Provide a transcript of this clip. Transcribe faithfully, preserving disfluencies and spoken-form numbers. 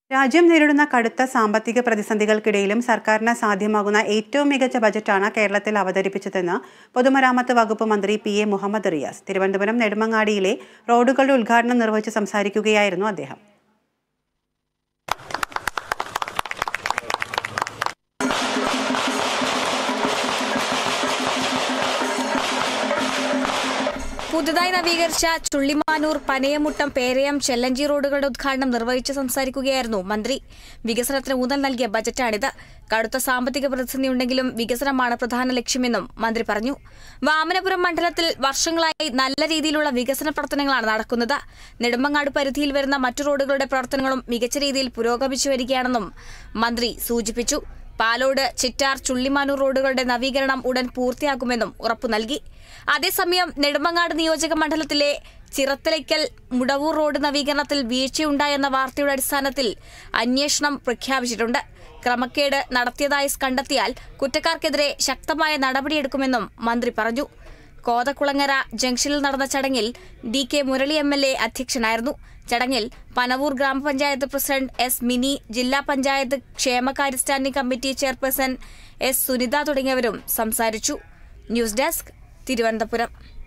രാജ്യം നേരിടുന്ന കടുത്ത സാമ്പത്തിക പ്രതിസന്ധികൾക്കിടയിലും സർക്കാരിന് സാധ്യമാകുന്ന ഏറ്റവും മികച്ച ബജറ്റാണ് കേരളത്തിൽ അവതരിപ്പിച്ചതെന്ന് പൊതുമരാമത്ത് വകുപ്പ് മന്ത്രി പി എ മുഹമ്മദ് റിയാസ് തിരുവനന്തപുരം നെടുമങ്ങാടിയിലെ റോഡുകളുടെ ഉദ്ഘാടനം നിർവഹിച്ച് സംസാരിക്കുകയായിരുന്നു അദ്ദേഹം. പുതുതായി നവീകരിച്ച ചുള്ളിമാനൂർ, പനയമുട്ടം, പേരയം, ചെല്ലഞ്ചി റോഡുകളുടെ ഉദ്ഘാടനം നിർവഹിച്ച് സംസാരിക്കുകയായിരുന്നു മന്ത്രി. വികസനത്തിന് ഊന്നൽ നൽകിയ ബജറ്റാണിത്. കടുത്ത സാമ്പത്തിക പ്രതിസന്ധി ഉണ്ടെങ്കിലും വികസനമാണ് പ്രധാന ലക്ഷ്യമെന്നും മന്ത്രി പറഞ്ഞു. വാമനപുരം മണ്ഡലത്തിൽ വർഷങ്ങളായി നല്ല രീതിയിലുള്ള വികസന പ്രവർത്തനങ്ങളാണ് നടക്കുന്നത്. നെടുമങ്ങാട് പരിധിയിൽ വരുന്ന മറ്റു റോഡുകളുടെ പ്രവർത്തനങ്ങളും മികച്ച രീതിയിൽ പുരോഗമിച്ചു വരികയാണെന്നും മന്ത്രി സൂചിപ്പിച്ചു. പാലോട്, ചിറ്റാർ, ചുള്ളിമാനൂർ റോഡുകളുടെ നവീകരണം ഉടൻ പൂർത്തിയാക്കുമെന്നും ഉറപ്പു നൽകി. അതേസമയം നെടുമങ്ങാട് നിയോജക മണ്ഡലത്തിലെ ചിറത്തലയ്ക്കൽ മുടവൂർ റോഡ് നവീകരണത്തിൽ വീഴ്ചയുണ്ടായെന്ന വാർത്തയുടെ അടിസ്ഥാനത്തിൽ അന്വേഷണം പ്രഖ്യാപിച്ചിട്ടുണ്ട്. ക്രമക്കേട് നടത്തിയതായി കണ്ടെത്തിയാൽ കുറ്റക്കാർക്കെതിരെ ശക്തമായ നടപടിയെടുക്കുമെന്നും മന്ത്രി പറഞ്ഞു. കോതക്കുളങ്ങര ജംഗ്ഷനിൽ നടന്ന ചടങ്ങിൽ D K Murali M L A അധ്യക്ഷനായിരുന്നു. ചടങ്ങിൽ പനവൂർ ഗ്രാമപഞ്ചായത്ത് പ്രസിഡന്റ് എസ് മിനി, ജില്ലാ പഞ്ചായത്ത് ക്ഷേമകാര്യ standing committee chairperson S Sunitha തുടങ്ങിയവരും സംസാരിച്ചു. News desk, Thiruvananthapuram.